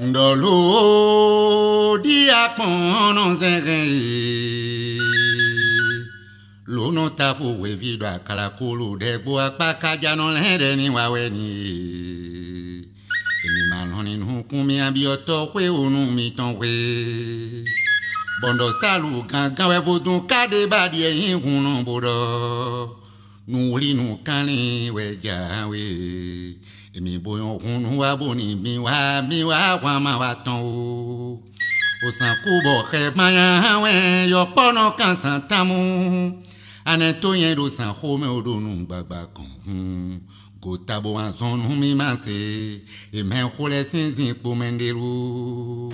Ndolo dia kono zenge lo no tafu we vidwa kala kulu de bo akpaka jano lede ni waweni emi manoni nu kumi abioto kwe onu mi tonwe bondo salu gangan we vodun kade badi eyin kunu bodo nu wuli nu kani we jawe emi boyon kunu wa boni mi wa ma wa ton o osan kubo khe maya we yo pono kan santamu ane to yen do san home odonu gbagba kan go tabo azonu mi ma se e men khole sinzin po menderu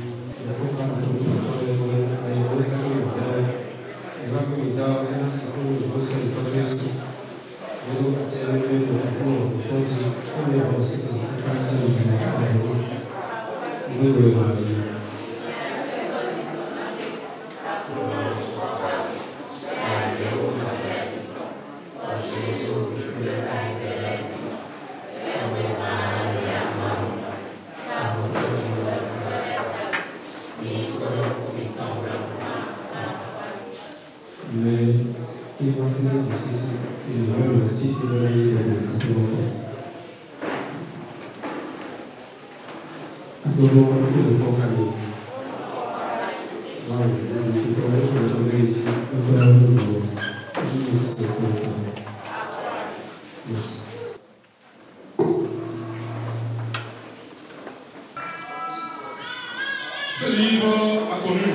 Ce livre a connu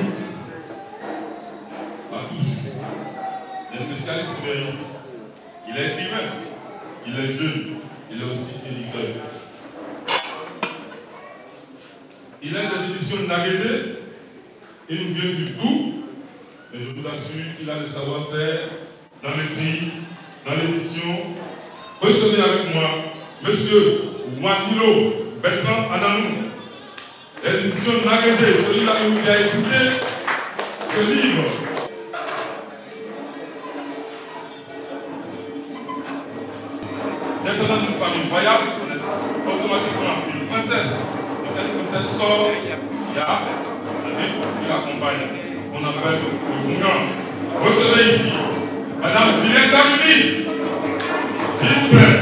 à tous les spécialistes expérience. Il est écrivain, il est jeune, il est aussi éditeur. Il est des éditions Nagézé, il nous vient du Zou, mais je vous assure qu'il a le savoir-faire dans l'écrit, dans l'édition. Recevez avec moi Monsieur Wadilo Bertrand Ananou. Les éditions Nagézé, celui-là qui a écouté ce livre. Descendant d'une famille royale, automatiquement une princesse. Quand une princesse sort, il y a un livre qui l'accompagne. On appelle le Mougan. Recevez ici Madame Juliette Damini, s'il vous plaît.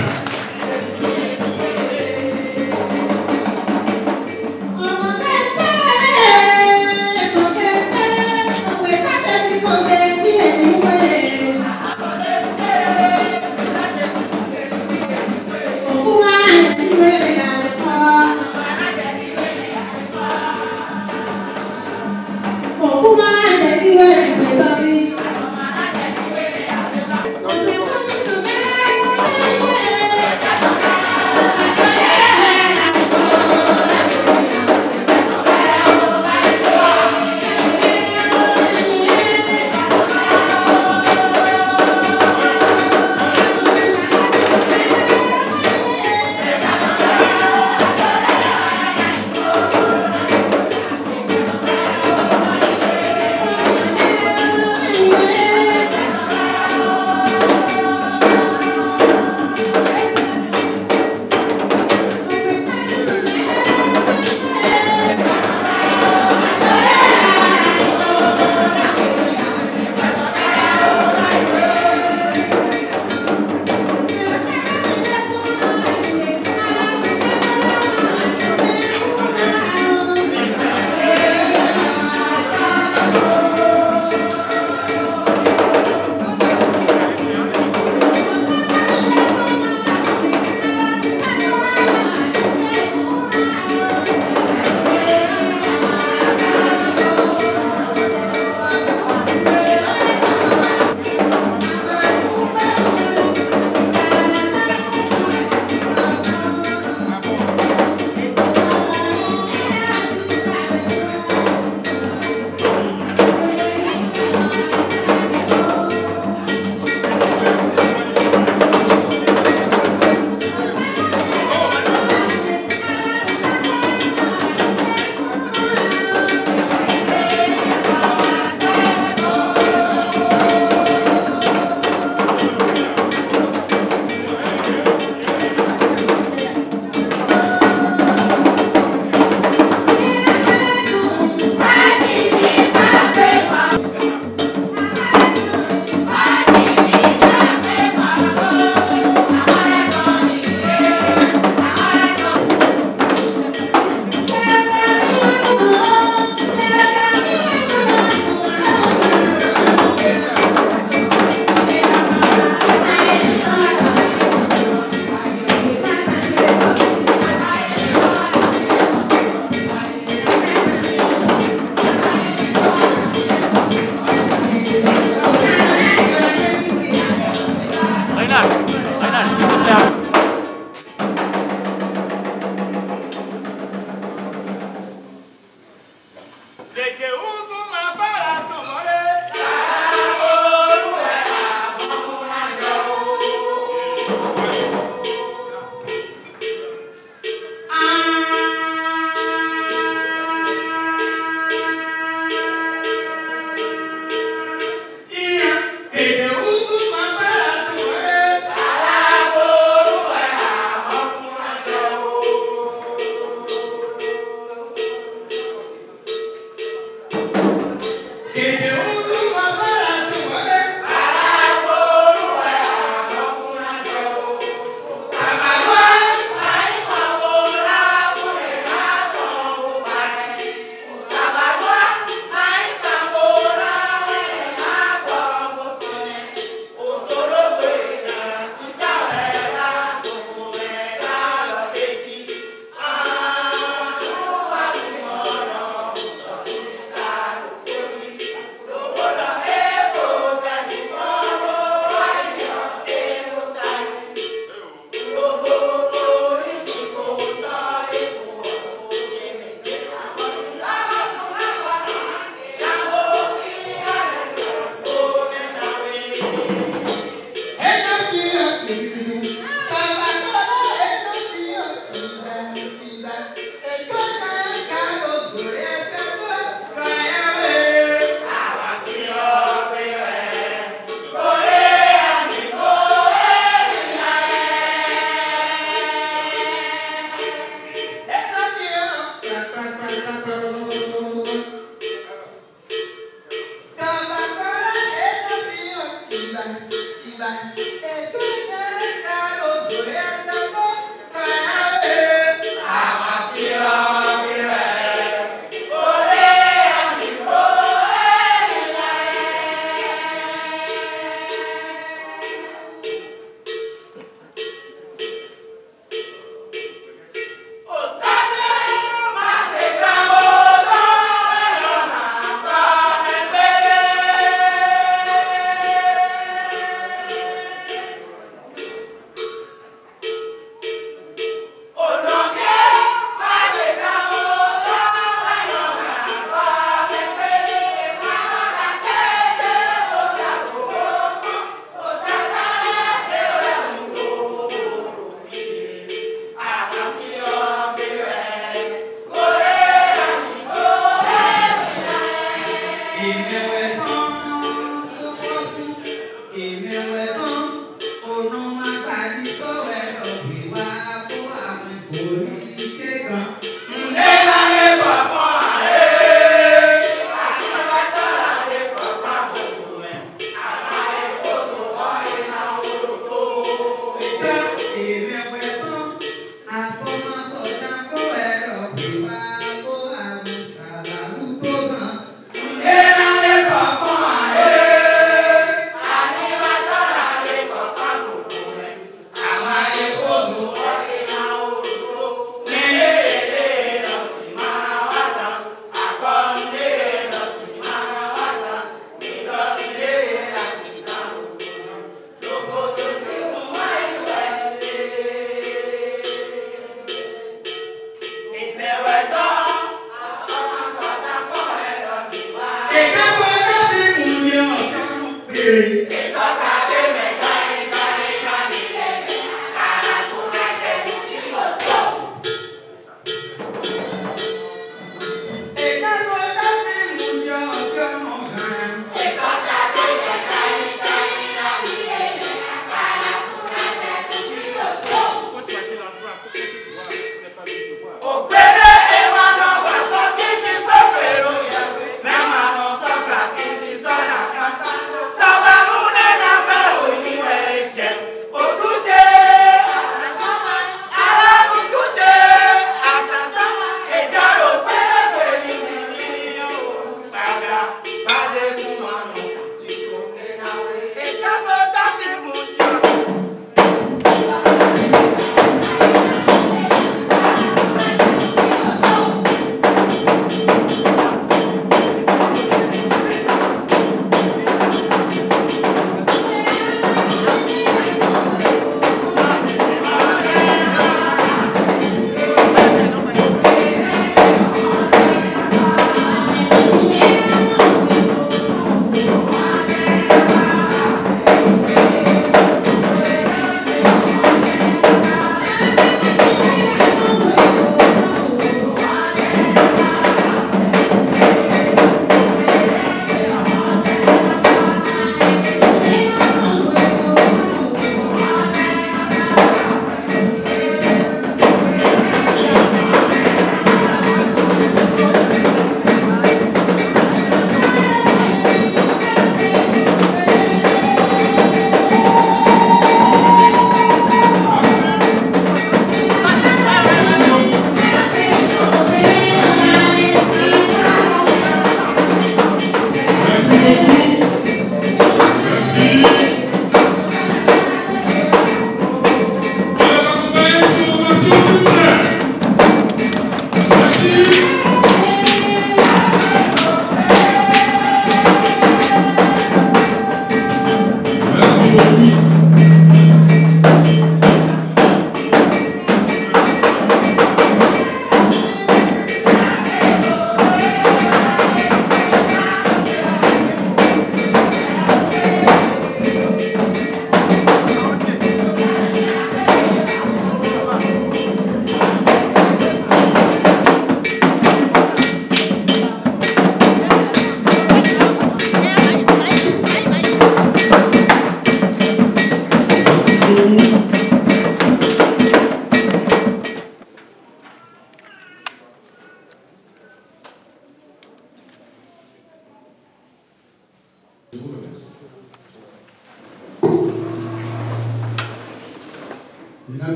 Ah!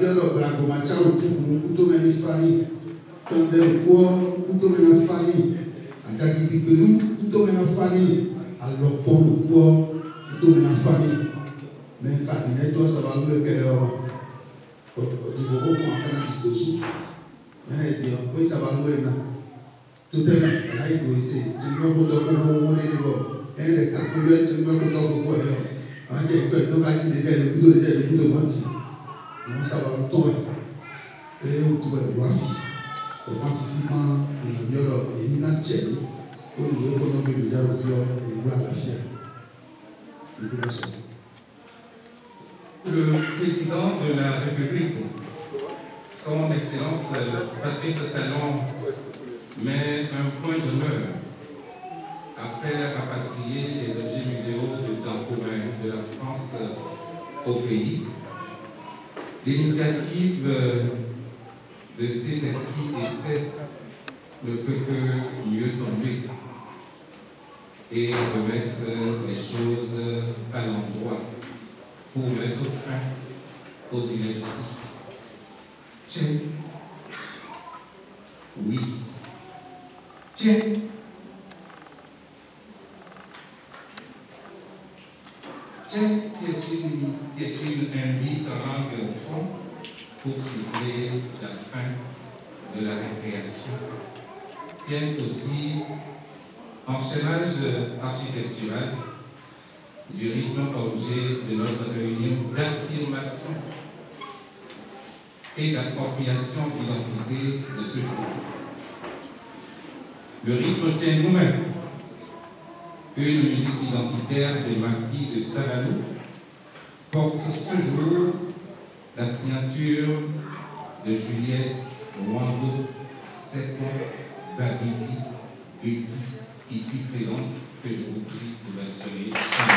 biolo brago machao kuto meni fani tonde ko kuto mena fani akaki dibelu kuto mena fani alopon ko kuto mena fani men ka dine to sabalu le kero o di ko ko akana dosu men e dio ko sabalu na tutela na ido ise jimbo ko do ko ne go ele ka ko le jimbo ko do ko yo ande ko do ka di de kudo manti non sabalu to e o tuba di wafi o pasisima na biolo e ni na cheli o ni ko no be daro fio e wa la fia Le président de la République, son Excellence Patrice Talon, met un point d'honneur à faire rapatrier les objets muséaux de temps commun de la France au pays. L'initiative de cet esprit d'essai ne peut que mieux tomber et remettre les choses à l'endroit pour mettre fin aux inepties. Tiens, oui, tiens, tiens, qui est-il invite en langue au fond pour siffler la fin de la récréation. Tiens aussi enchaînage architectural du rythme objet de notre réunion d'affirmation et d'appropriation d'identité de ce jour. Le rythme tient nous-mêmes, une musique identitaire des marquis de Savalou porte ce jour la signature de Juliette Wando Seko Babidi Uti, ici présente, que je vous prie de m'assurer.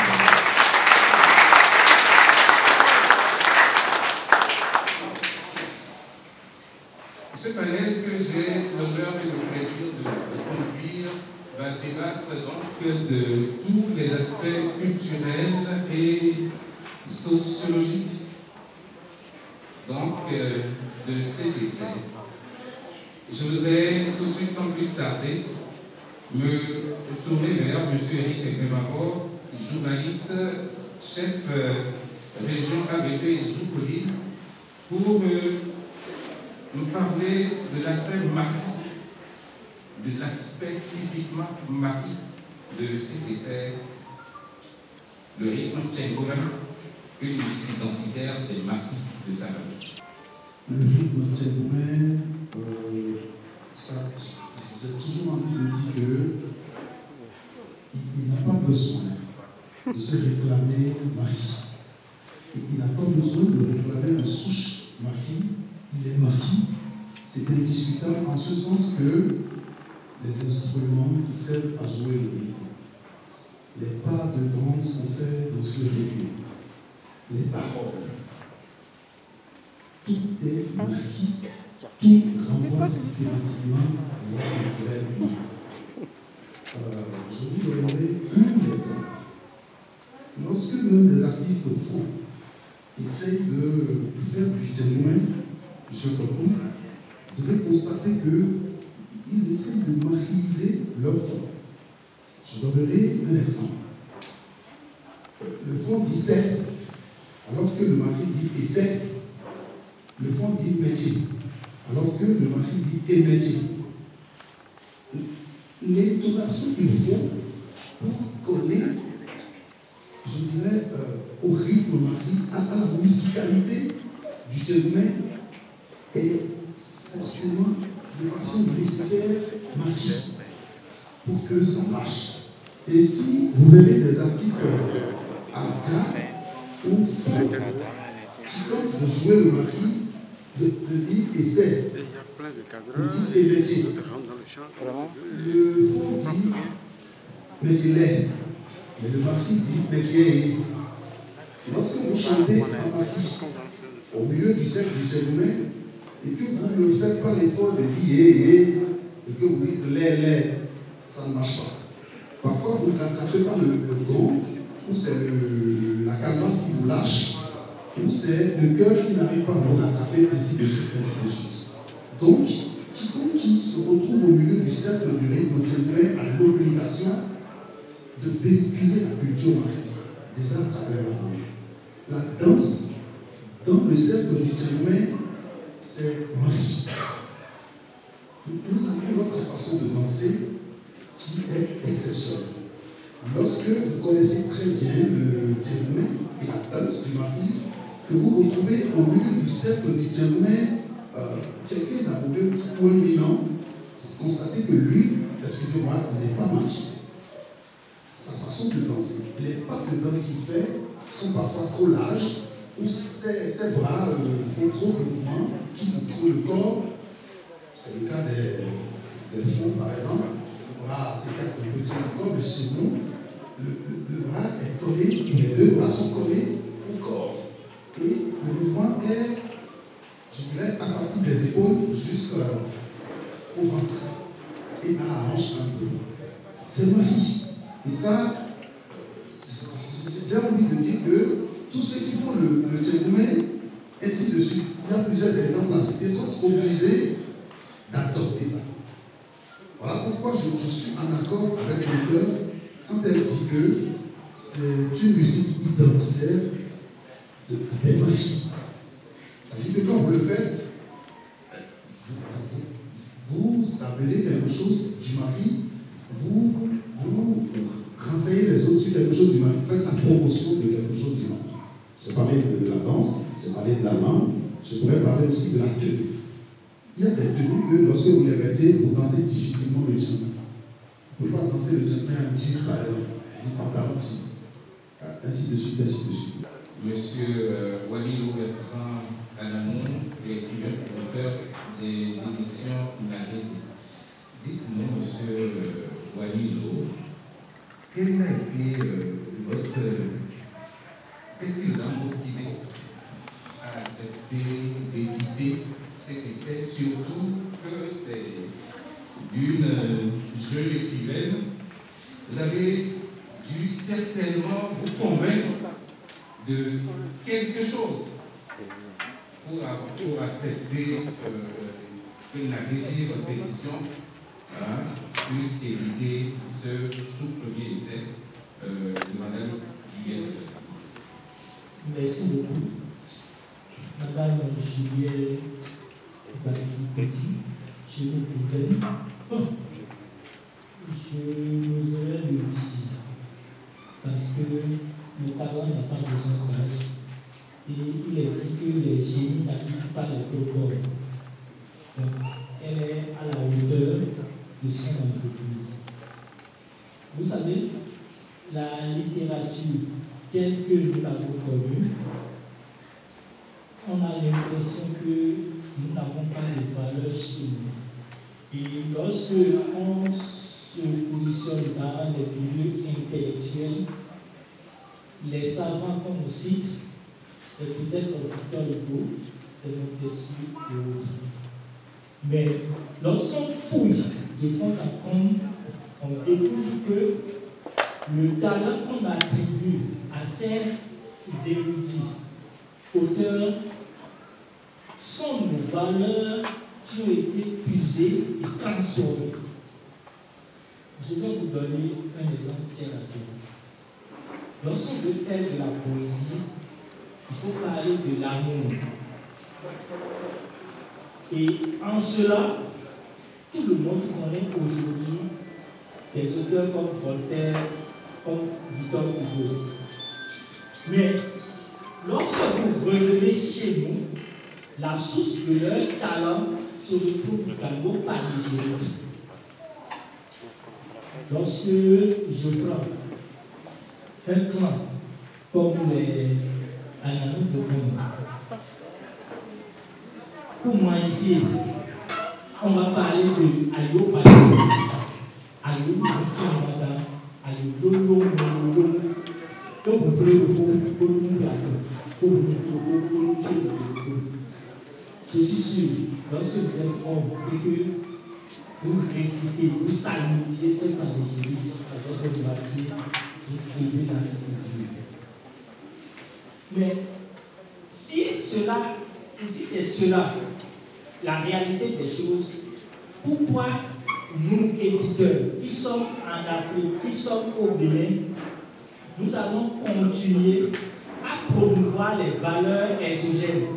Ce panel que j'ai l'honneur et le plaisir de conduire va débattre donc de tous les aspects culturels et sociologiques donc de ces décès. Je voudrais tout de suite, sans plus tarder, me tourner vers M. Éric Gmemaro, journaliste, chef région ABP Zoukoline, pour nous parler de l'aspect marquis, de l'aspect typiquement marquis de ces desserts. Le rythme tient quand même une musique identitaire des marquis de Savalou. Le rythme tient quand même, c'est toujours envie de dire qu'il n'a pas besoin de se réclamer marquis. Il n'a pas besoin de réclamer de souche marquis. Il est marquis. C'est indiscutable en ce sens que les instruments qui servent à jouer le rythme, les pas de danse qu'on fait dans ce rythme, les paroles, tout est marquis, tout renvoie systématiquement à l'art culturel humain. Je vous donnerai un exemple. Lorsque même des artistes faux essayent de faire du témoin, M. Kokou, vous devez constater qu'ils essaient de marquiser leur fond. Je donnerai un exemple. Le fond dit c'est, alors que le mari dit essaie. Le fond dit métier, alors que le mari dit et métier. L'intonation qu'il faut pour coller, je dirais, au rythme mari, à la musicalité du témoin, est forcément de façon nécessaire marquée pour que ça marche. Et si vous verrez des artistes à jazz ou folk qui tentent de jouer le mari, de dire essaie, de dire et métier. Le fond dit métier, mais le mari dit métier. Lorsque vous chantez en mari au milieu du cercle du témoin et que vous ne faites pas l'effort de dire et que vous dites les, ça ne marche pas. Parfois vous ne rattrapez pas le gong ou c'est la calebasse qui vous lâche ou c'est le cœur qui n'arrive pas à vous rattraper, ainsi de suite, ainsi de suite. Donc, quiconque qui se retrouve au milieu du cercle du rythme théâtral a l'obligation de véhiculer la culture mariée, déjà à travers la danse. La danse, dans le cercle du théâtral, c'est Marie. Nous avons notre façon de danser qui est exceptionnelle. Lorsque vous connaissez très bien le théâtral et la danse du mari, que vous retrouvez au milieu du cercle du théâtral, quelqu'un d'abordé ou un minant, vous constatez que lui, excusez-moi, il n'est pas marié. Sa façon de danser, les pas de danse qu'il fait sont parfois trop larges, ou ses bras font trop de mouvements, qui vous trop le corps. C'est le cas des femmes, par exemple. Le bras s'écarte un peu trop du corps, mais chez nous, le bras est collé, les deux bras sont collés au corps. Et le mouvement est, je dirais, à partir des épaules jusqu'au ventre et à la hanche un peu. C'est Marie. Et ça, j'ai envie de dire que tous ceux qui font le théâtre, ainsi de suite, il y a plusieurs exemples à citer, sont obligés d'adopter ça. Voilà pourquoi je suis en accord avec l'auteur quand elle dit que c'est une musique identitaire des maris. Ça veut dire que quand vous le faites, vous appelez quelque chose du mari, vous renseignez les autres sur quelque chose du mari, vous faites la promotion de quelque chose du mari. Je parlais de la danse, je parlais de la langue, je pourrais parler aussi de la tenue. Il y a des tenues que lorsque vous les mettez, vous dansez difficilement le djembe. Vous ne pouvez pas danser le djembe en jean par exemple, du pantalon jean. Ainsi de suite, ainsi de suite. Monsieur Walilou Bertrand Anamou, écrivain auteur des éditions Nagézé. Dites-nous, monsieur Walilou, quel a été votre. Qu'est-ce qui vous a motivé à accepter d'éditer cet essai, surtout que c'est d'une jeune écrivaine? Vous avez dû certainement vous convaincre de quelque chose pour accepter que Nagézé, votre édition, puisse éditer ce tout premier essai de Madame Juliette. Merci beaucoup. Madame Juliette Petit, je m'écrivaine. Je n'oserais le dire parce que le talent n'a pas besoin d'âge. Et il est dit que les génies n'appliquent pas les protocoles. Donc, elle est à la hauteur de son entreprise. Vous savez, la littérature telle que nous l'avons connue, on a l'impression que nous n'avons pas de valeur chez nous. Et lorsque on se positionne dans les milieux intellectuels, les savants qu'on nous cite, c'est peut-être Victor Hugo, c'est Montesquieu et autres. Mais lorsqu'on fouille de fond en comble, on découvre que le talent qu'on attribue à ces érudits, auteurs, sont nos valeurs qui ont été puisées et transformées. Je vais vous donner un exemple terre à terre. Lorsqu'on veut faire de la poésie, il faut parler de l'amour. Et en cela, tout le monde connaît aujourd'hui des auteurs comme Voltaire, comme Victor Hugo. Mais lorsque vous revenez chez nous, la source de leur talent se retrouve dans nos panégyriques. Lorsque je prends un clan comme les Anamou de Bono, pour magnifier, on va parler de Ayo Payo. Ayo, Ayo, Lolo, Lolo, je suis sûr, lorsque vous êtes homme et que vous récitez, vous saluez cette panégyrique avec votre matière, vous devez la séduire. Mais cela, si c'est cela, la réalité des choses, pourquoi nous, éditeurs, qui sommes en Afrique, qui sommes au Bénin, nous allons continuer à promouvoir les valeurs exogènes?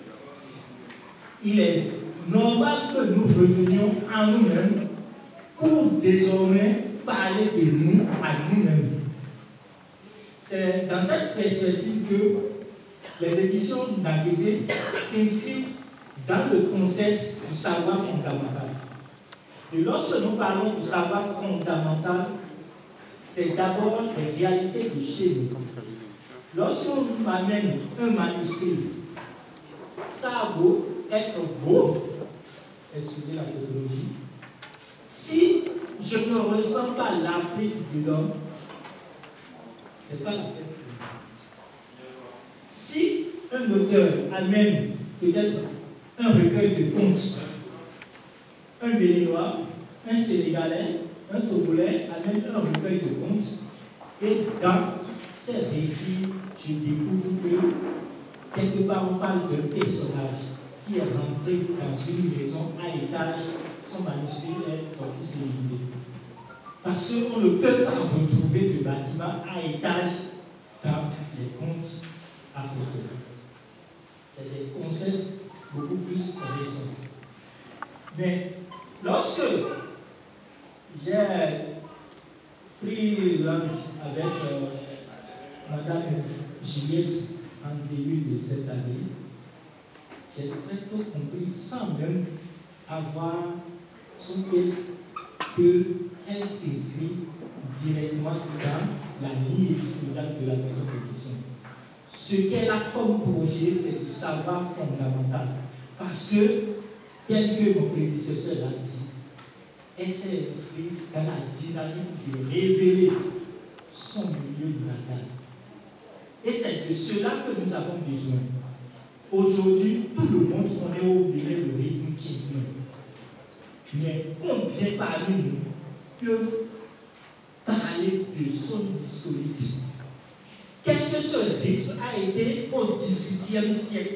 Il est normal que nous revenions à nous-mêmes pour désormais parler de nous à nous-mêmes. C'est dans cette perspective que les éditions Nagézé s'inscrivent dans le concept du savoir fondamental. Et lorsque nous parlons du savoir fondamental, c'est d'abord les réalités de chez nous. Lorsqu'on m'amène un manuscrit, ça a beau être beau, excusez la tautologie, si je ne ressens pas l'Afrique de l'homme, c'est pas la peine. Si un auteur amène peut-être un recueil de contes, un Béninois, un Sénégalais, un Togolais amène un recueil de contes, et dans ces récits, je découvre que quelque part on parle d'un personnage qui est rentré dans une maison à étage, son manuscrit est officialisé. Parce qu'on ne peut pas retrouver de bâtiment à étage dans les contes africains. C'est des concepts beaucoup plus récents. Mais lorsque j'ai pris langue avec Madame Juliette en début de cette année, j'ai très tôt compris, sans même avoir son pièce, qu'elle s'inscrit directement dans la ligne éditoriale de la maison d'édition. Ce qu'elle a comme projet, c'est du savoir fondamental. Parce que, tel que mon prédécesseur l'a dit, elle s'est inscrite dans la dynamique de révéler son milieu natal. Et c'est de cela que nous avons besoin. Aujourd'hui, tout le monde connaît au Bénin le rythme tchèquien. Mais combien parmi nous peuvent parler de son historique? Qu'est-ce que ce rythme a été au XVIIIe siècle?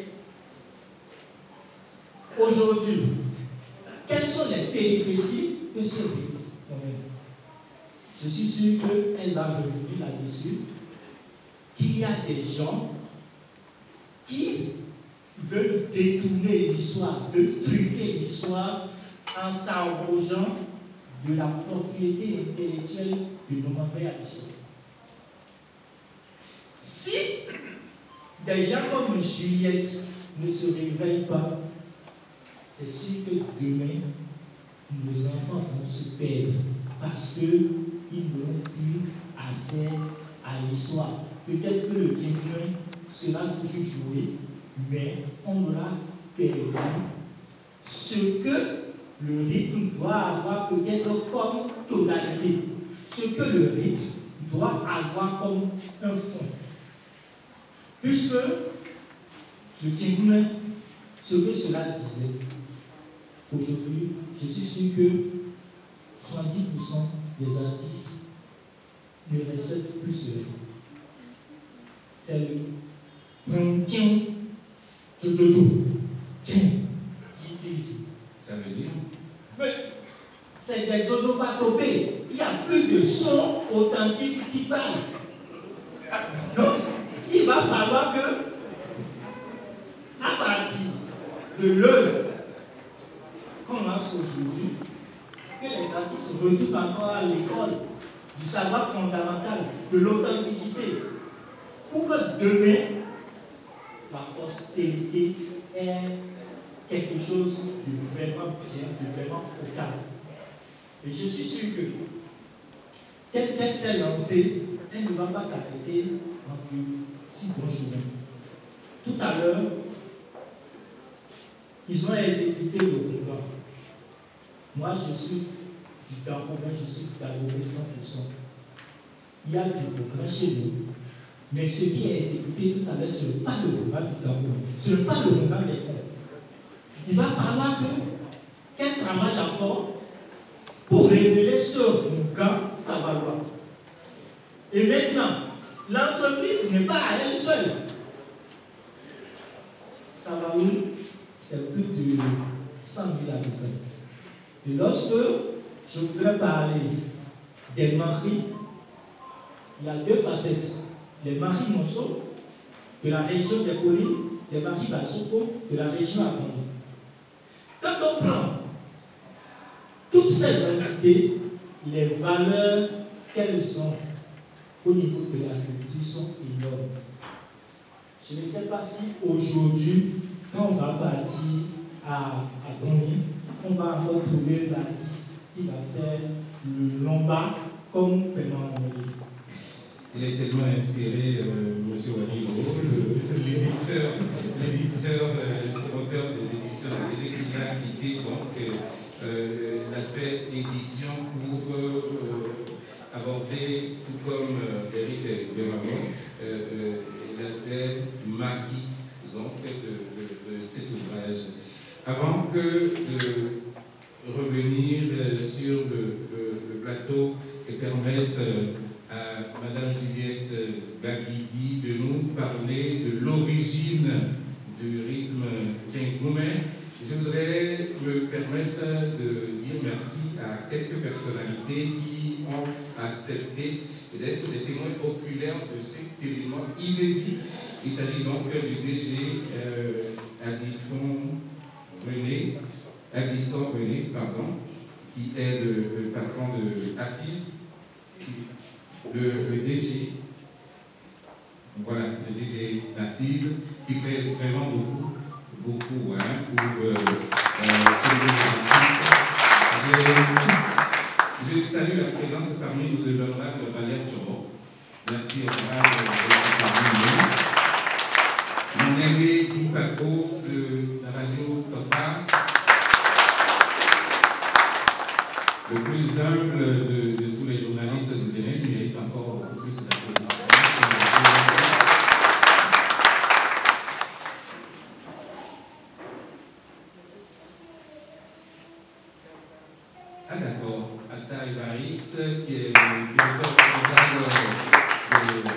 Aujourd'hui, quelles sont les péripéties que ce rythme connaît? Je suis sûr qu'elle va revenir là-dessus, qu'il y a des gens qui veulent détourner l'histoire, veulent truquer l'histoire en s'arrogeant de la propriété intellectuelle de nos membres habituels. Si des gens comme Juliette ne se réveillent pas, c'est sûr que demain, nos enfants vont se perdre parce qu'ils n'ont plus accès à l'histoire. Peut-être que le témoin sera toujours joué, mais on aura perdu ce que le rythme doit avoir peut-être comme tonalité, ce que le rythme doit avoir comme un fond. Puisque le témoin, ce que cela disait, aujourd'hui, je suis sûr que 70% des artistes ne respectent plus ce rythme. C'est le tiens, je te dis, tiens, qui dit. Ça veut dire? Mais c'est des onomatopées. Il n'y a plus de son authentique qui parle. Donc, il va falloir que, à partir de l'œuvre qu'on lance aujourd'hui, que les artistes retournent encore à l'école du savoir fondamental, de l'authenticité, pour que demain, la postérité ait quelque chose de vraiment bien, de vraiment potable. Et je suis sûr que, quelqu'un s'est lancé, elle ne va pas s'arrêter en plus si bon chemin. Tout à l'heure, ils ont exécuté le combat. Moi, je suis du Cameroun, je suis Camerounais 100%. Il y a du Romain chez nous. Mais ce qui est exécuté tout à l'heure, ce n'est pas le Romain du Cameroun. Ce n'est pas le Romain des fonds. Il va falloir qu'elle travaille encore pour révéler ce Mouga Savalois. Et maintenant, l'entreprise n'est pas à elle seule. Et lorsque je voudrais parler des maris, il y a deux facettes. Les maris Monceau, de la région des collines, les maris Bassoko, de la région Abondé. Quand on prend toutes ces entités, les valeurs qu'elles ont au niveau de la culture sont énormes. Je ne sais pas si aujourd'hui, quand on va partir à Bonny, on va encore trouver l'artiste qui va faire le lomba comme Paiement Montréal. Il est tellement inspiré, M. Wanilo, l'éditeur, auteur des éditions, qui a quitté donc l'aspect édition pour aborder, tout comme Eric Bemamon, l'aspect marquis donc de cet ouvrage. Avant que de revenir sur le plateau et permettre à Mme Juliette Baguidi de nous parler de l'origine du rythme Djingoumé, je voudrais me permettre de dire merci à quelques personnalités qui ont accepté d'être des témoins oculaires de cet événement inédit. Il s'agit donc du DG Addison René, qui est le patron de Assise, le DG, voilà, le DG Assise, qui fait vraiment beaucoup pour soulever je salue la présence parmi nous de l'honorable Valère Tchoro. Merci honorable de parmi nous. Mon aimé Guy Paco de la radio Topa, le plus humble de tous les journalistes de Bénin, il mérite encore beaucoup plus d'applaudissements. Ah d'accord, Atta Evariste, qui est le directeur général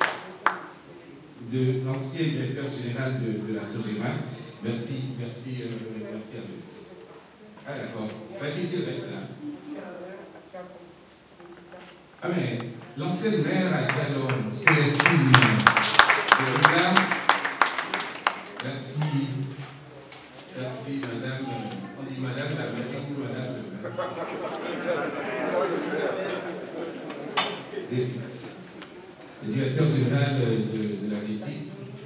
de l'ancien directeur général de la SOGEMA. Merci à vous. Ah d'accord, va-t-il qu'il reste là? Ah mais l'ancienne maire à Dialon, Célestine, merci madame, on dit madame la mairie ou madame le directeur général de la DECI,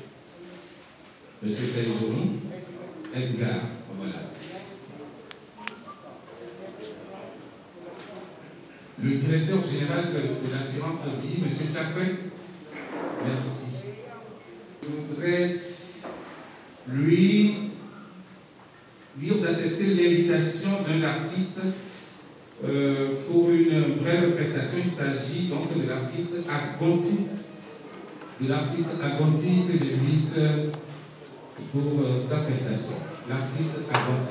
M. Saïdouni, Edgar, voilà. Le directeur général de l'assurance vie, M. Chakwe, merci. Je voudrais lui dire d'accepter l'invitation d'un artiste pour une brève prestation. Il s'agit donc de l'artiste Agonti. Que j'invite pour sa prestation. L'artiste Agonti.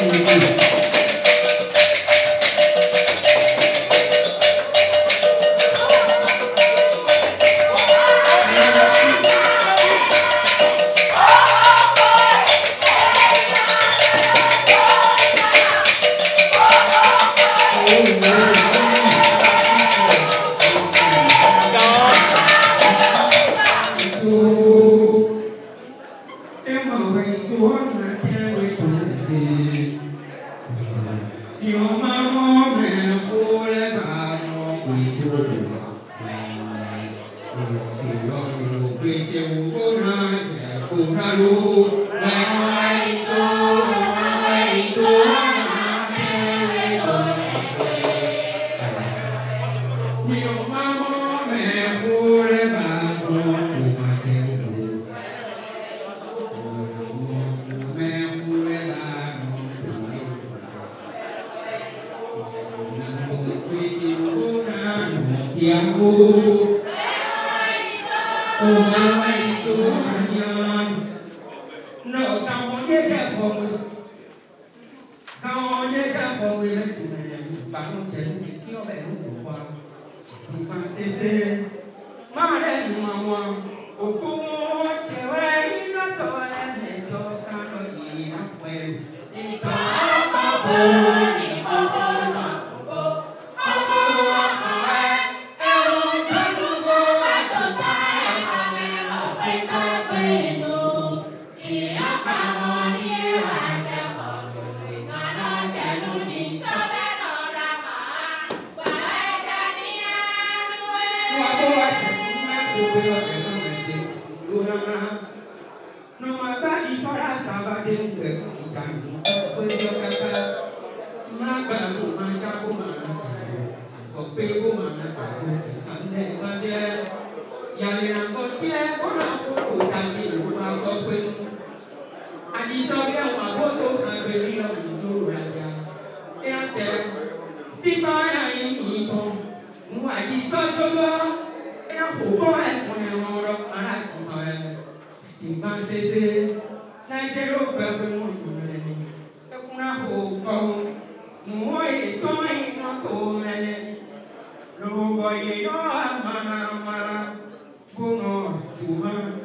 Boy, you know, man,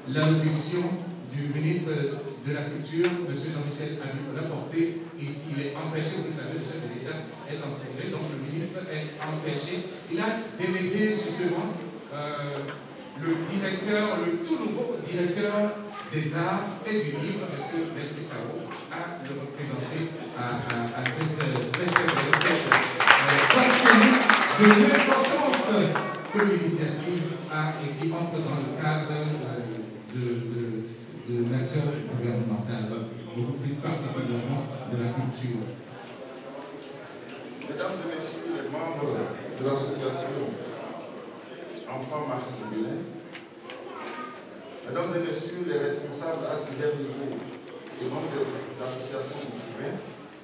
l'allocution du ministre de la Culture, M. Jean-Michel Habib, rapporté, et s'il est empêché, vous savez, le chef de l'État est en tournée, donc le ministre est empêché. Il a délégué justement le directeur, le tout nouveau directeur des arts et du livre, M. Benji Kao, à le représenter à cette fête. Compte tenu de l'importance que l'initiative a et qui entre dans le cadre de l'action gouvernementale, beaucoup plus particulièrement de la culture. Mesdames et messieurs les membres de l'association Enfants Marie du Bénin, mesdames et messieurs les responsables à divers niveaux et membres de l'association du Bénin,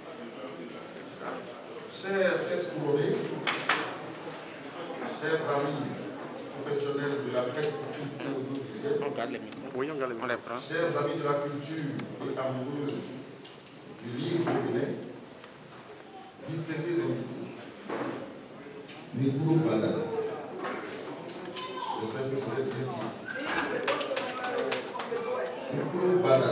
chers têtes couronnées, chers amis professionnels de la presse écrite et audiovisuelle, chers amis de la culture et amoureux du livre au Bénin, distingués invités, Nekuro Bada, j'espère que vous êtes bien dit, Nekuro Bada,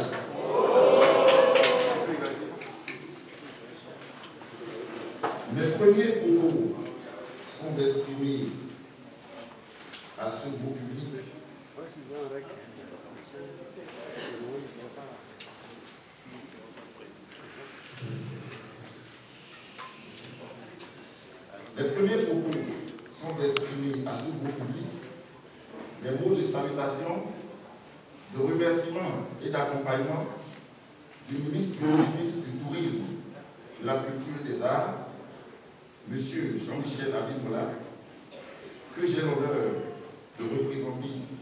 mes premiers propos sont d'exprimer à ce beau public les mots de salutation, de remerciement et d'accompagnement du ministre du Tourisme, de la Culture et des Arts, M. Jean-Michel Habib, que j'ai l'honneur de représenter ici.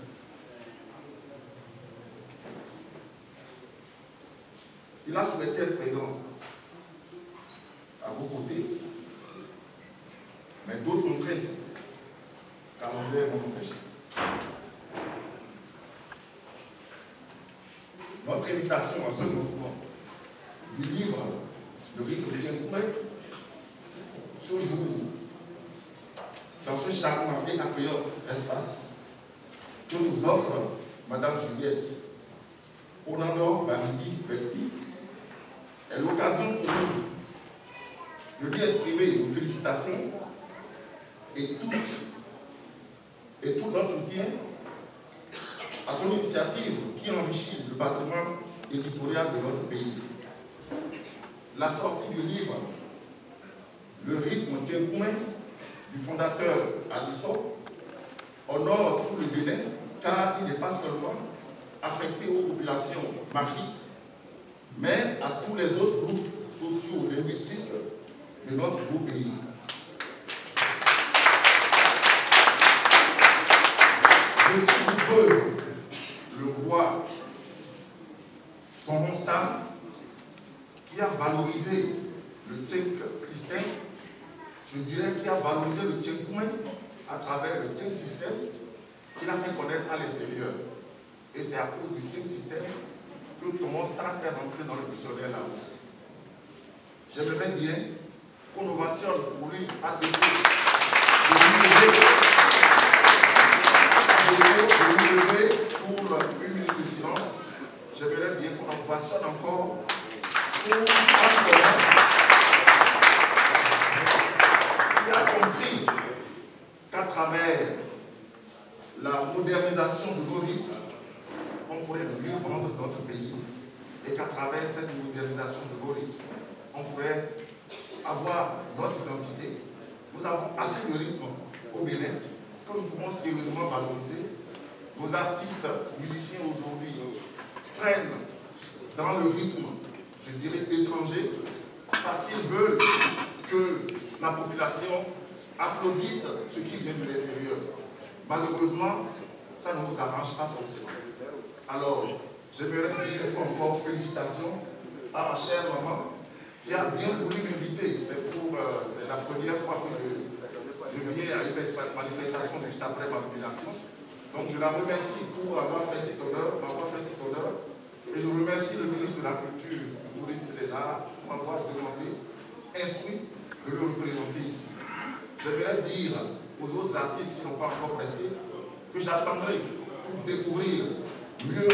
Il a souhaité être présent à vos côtés, mais d'autres contraintes calendaires m'ont empêché. Notre invitation à ce lancement du livre Le rythme de Tchenkoumen, ce jour, dans ce charmant et accueillant espace que nous offre Mme Juliette Onando Baridi Berti, est l'occasion pour nous de lui exprimer nos félicitations et tout notre soutien à son initiative qui enrichit le patrimoine éditorial de notre pays. La sortie du livre Le rythme Tchenkoumen du fondateur Alisso honore tout le Bénin car il n'est pas seulement affecté aux populations maries, mais à tous les autres groupes sociaux linguistiques de notre beau pays. Je suis heureux, le roi Tonton Sam, qui a valorisé le Tchèque système, je dirais qui a valorisé le Tchenkoumen à travers le Tchèque système, qu'il a fait connaître à l'extérieur. Et c'est à cause du Tchèque système que Tonton Sam est rentré dans le dictionnaire Larousse. J'aimerais bien qu'on ovationne pour lui à défaut de nous lever pour une minute de silence. J'aimerais bien qu'on ovationne encore pour qui a compris qu'à travers la modernisation de nos rites, on pourrait mieux vendre notre pays et qu'à travers cette modernisation de nos rites, on pourrait avoir notre identité. Nous avons assez de rythme au Bénin que nous pouvons sérieusement valoriser. Nos artistes, musiciens aujourd'hui prennent dans le rythme, je dirais, étranger, parce qu'ils veulent que la population applaudisse ce qui vient de l'extérieur. Malheureusement, ça ne nous arrange pas forcément. Alors, j'aimerais dire une fois encore félicitations à ma chère maman qui a bien voulu m'inviter. C'est la première fois que je viens à une manifestation juste après ma nomination. Donc je la remercie pour avoir fait cet honneur, et je remercie le ministre de la Culture, du Tourisme et des Arts pour m'avoir demandé, instruit, de le représenter ici. J'aimerais dire aux autres artistes qui n'ont pas encore presté que j'attendrai pour découvrir mieux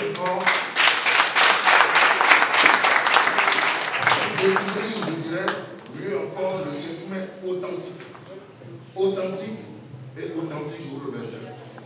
authentique et authentique. Je vous remercie.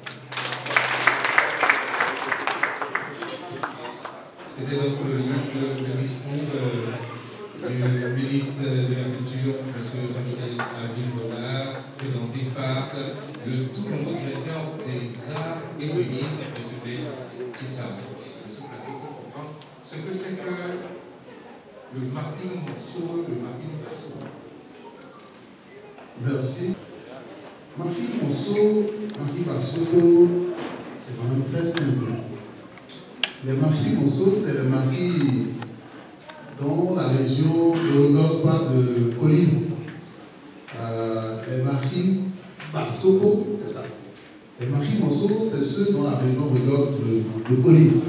C'était donc le discours du ministre de la Culture, M. Jean-Michel Abdul-Bollard, présenté par le tout nouveau directeur des Arts et du Livre, M. Blaise Tchitchab. Je comprendre ce que c'est que le Martin Monceau, le Martin Faso. Merci. Martin Monceau, Martin Faso, c'est quand même très simple. Les maquis Monceau, c'est les maquis dans la région de Nord-Pas de Colline. Les maquis Barsoko, c'est ça. Les maquis Monceau, c'est ceux dans la région de Colline.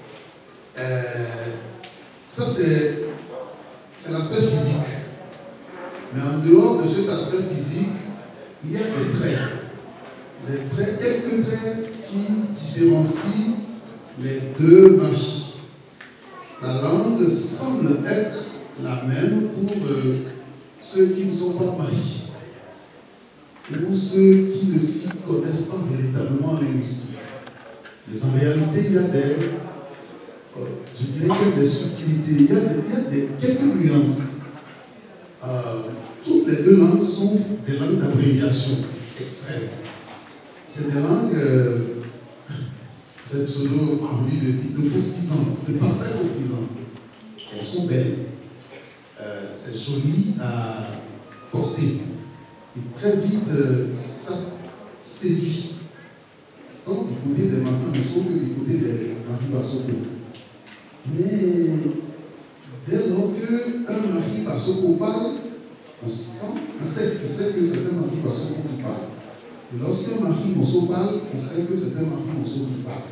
Ça, c'est l'aspect physique. Mais en dehors de cet aspect physique, il y a des traits. Des traits, quelques traits qui différencient les deux maris. La langue semble être la même pour ceux qui ne sont pas mariés, ou ceux qui ne s'y connaissent pas véritablement en linguistique. Mais en réalité, il y a je dirais qu'il y a des subtilités, il y a quelques nuances. Toutes les deux langues sont des langues d'abréviation extrêmes. C'est des langues, cette pseudo envie de dire, de courtisans, de parfaits courtisans. Elles sont belles. C'est joli à porter. Et très vite, ça séduit. Tant du côté des Marie Monceau que du côté des Marie Bassoko. Mais dès lors qu'un Marie Bassoko parle, on sait que c'est un Marie Bassoko qui parle. Et lorsqu'un Marie Monceau parle, on sait que c'est un Marie Monceau qui parle.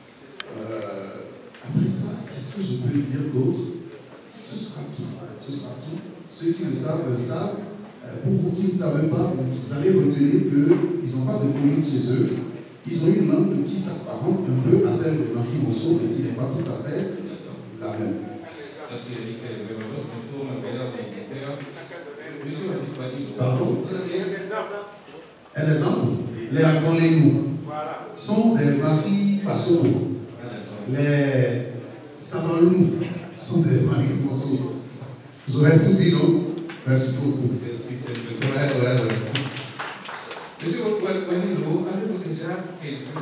Après ça, qu'est-ce que je peux dire d'autre? Ce sera tout. Ce sera tout. Ceux qui le savent, savent. Pour vous qui ne savez pas, vous allez retenir qu'ils n'ont pas de commune chez eux. Ils ont une langue qui s'apparente un peu à celle de Marie Monceau, mais qui n'est pas tout à fait la même. Merci Eric. Je me tourne vers Monsieur Abdou. Pardon? Un exemple, les Agolénou sont des Marie Bassoko. Les Samalou sont des Marie Monceau. J'aurais tout dit, non? Merci beaucoup. C'est aussi simple. Ouais. Monsieur Wanilo, avez-vous déjà prévu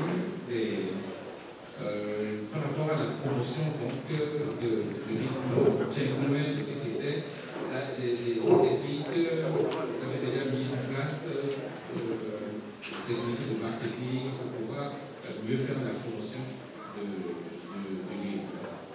par rapport à la promotion de l'ITLO, j'ai vous-même ce qui c'est, les techniques, vous avez déjà mis en place des techniques de marketing pour pouvoir mieux faire la promotion de l'ITLO.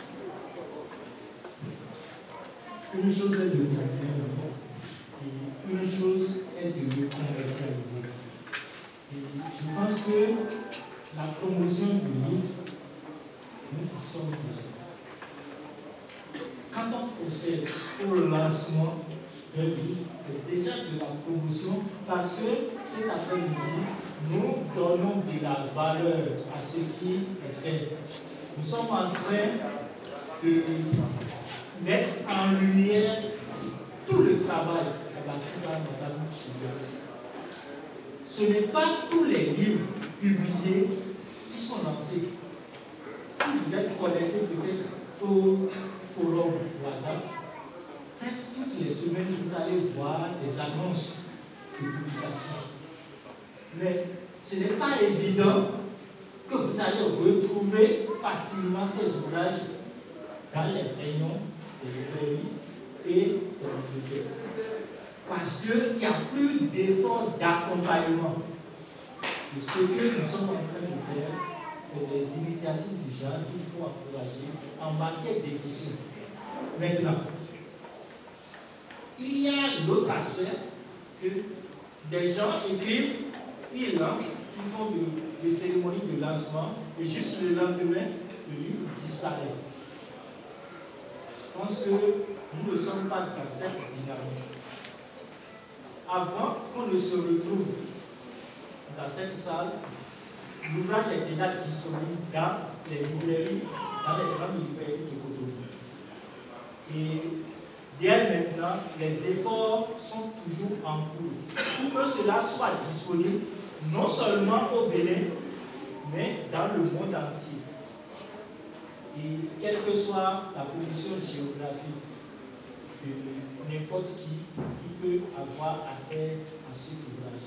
Une chose est de comprendre et une chose est de le commercialiser. Et je pense que la promotion du livre, nous y sommes déjà. Quand on procède au lancement d'un livre, c'est déjà de la promotion parce que cet après-midi, nous donnons de la valeur à ce qui est fait. Nous sommes en train de mettre en lumière tout le travail de Madame Chibet. Ce n'est pas tous les livres publiés qui sont lancés. Si vous êtes connecté peut-être au forum WhatsApp, presque toutes les semaines, vous allez voir des annonces de publication. Mais ce n'est pas évident que vous allez retrouver facilement ces ouvrages dans les rayons des librairies et des bibliothèques. Parce qu'il n'y a plus d'efforts d'accompagnement. Et ce que nous sommes en train de faire, c'est des initiatives du genre qu'il faut encourager en matière d'édition. Maintenant, il y a l'autre aspect que des gens écrivent, ils lancent, ils font des cérémonies de lancement et juste le lendemain, le livre disparaît. Je pense que nous ne sommes pas dans cette dynamique. Avant qu'on ne se retrouve dans cette salle, l'ouvrage est déjà disponible dans les librairies, dans les grandes librairies de Cotonou. Et Dès maintenant, les efforts sont toujours en cours pour que cela soit disponible non seulement au Bénin, mais dans le monde entier. Et quelle que soit la position géographique de n'importe qui peut avoir accès à ce ouvrage.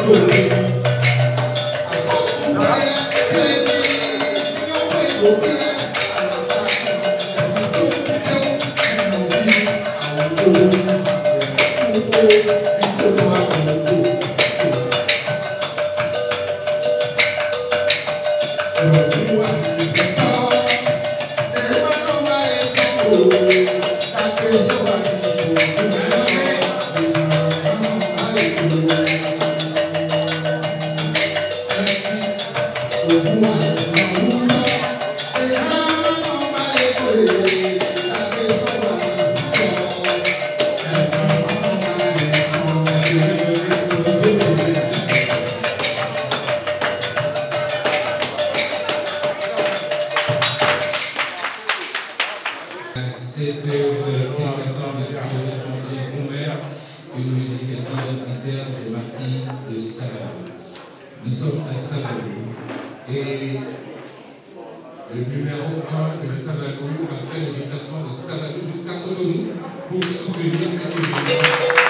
Cette œuvre qui rassemble Jean-Pierre Omer, une musique identitaire des marquis de Savalou. Nous sommes à Savalou et le numéro 1 de Savalou a fait le déplacement de Savalou jusqu'à Cotonou pour soutenir cette œuvre.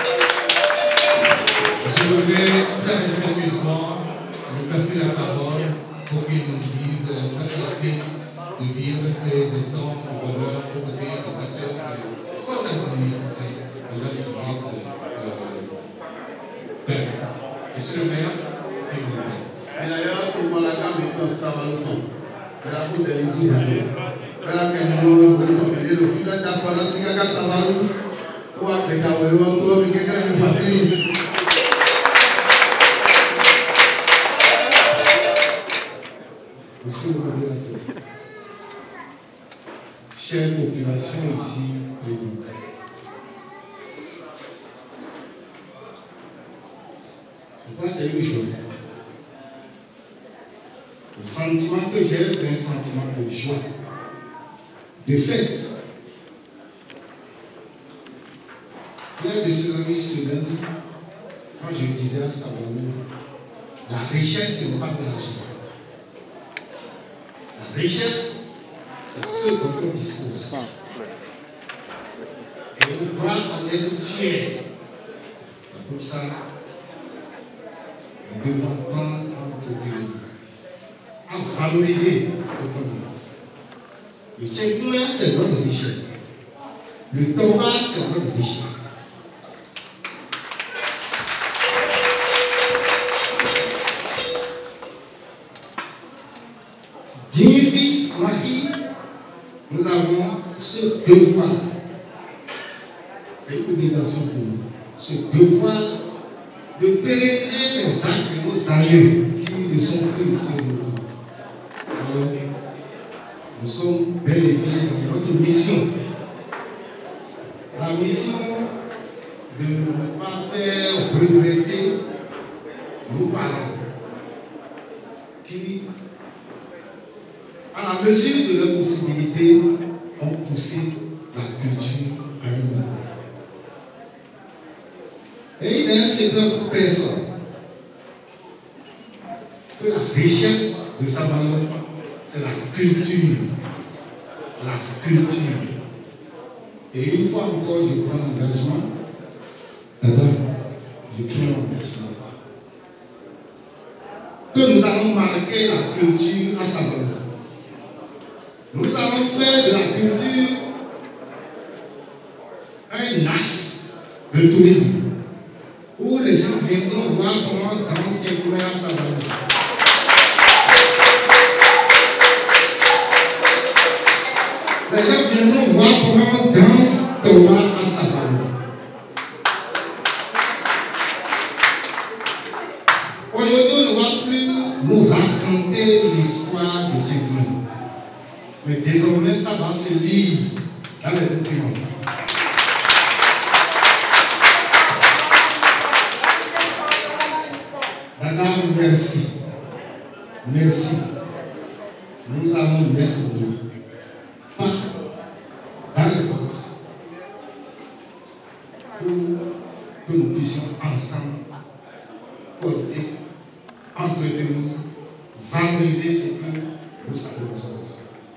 Je vais très respectueusement lui passer la parole pour qu'il nous dise sa fierté de vivre ces instants de bonheur aux côtés de sa sœur, son administrée, Mme Juliette Bernard. Monsieur le maire, s'il vous plaît. Et d'ailleurs, tout le monde a quand ça va le temps. Mais la faute est l'équipe. Mais la nous, le final d'apprendre, c'est que ça va nous. On va appeler Kawaii, on va quelqu'un nous passer. Monsieur le modérateur, chère population ici présente, je crois que c'est une chose. Le sentiment que j'ai, c'est un sentiment de joie, de fête. Il y a des semaines, quand je disais à Savalou, la richesse, ce n'est pas de l'argent. La richesse, c'est ce dont on dispose. Et on doit en être fier. Pour ça, nous devons prendre notre pays à valoriser l'économie. Le tchèque, c'est notre richesse. Le Torah, c'est notre richesse. Digne fils, Marie, nous avons ce devoir, c'est une obligation pour nous, ce devoir de pérenniser les actes de nos aïeux qui ne sont plus ici aujourd'hui. Alors, nous sommes bel et bien dans notre mission. La mission de ne pas faire regretter nos parents qui, à la mesure de leurs possibilités, ont poussé la culture à un niveau. Et il est un secret pour personne que la richesse de Savalou, c'est la culture. La culture. Et une fois encore, je prends l'engagement. Madame, je prends l'engagement. Que nous allons marquer la culture à Savalou. Nous allons faire de la culture un axe de tourisme où les gens viendront voir comment on danse quelqu'un à Savalou. Les gens viendront voir comment on danse Torah à Savalou. Aujourd'hui, on ne va plus nous raconter l'histoire de Tchéquie. Mais désormais, ça va se lire dans les documents. Madame, merci. Merci. Nous allons mettre de pas dans le ventre pour que nous puissions ensemble porter, entretenir, valoriser ce que nous savons aujourd'hui.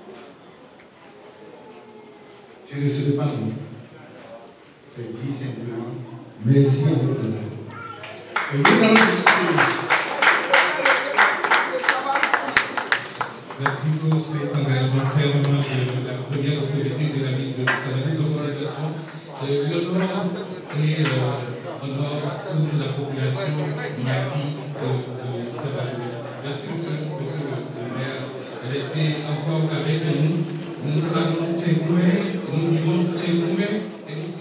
Je ne serai pas long. C'est dit simplement merci à votre honneur. Et nous allons discuter. Merci pour cet engagement ferme de la première autorité de la ville de Savary. L'honneur et honore toute la population marie de Savary. Merci, monsieur le maire. Restez encore avec nous. Nous avons Tchékoumé, nous vivons Tchékoumé et nous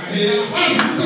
Et à la fin,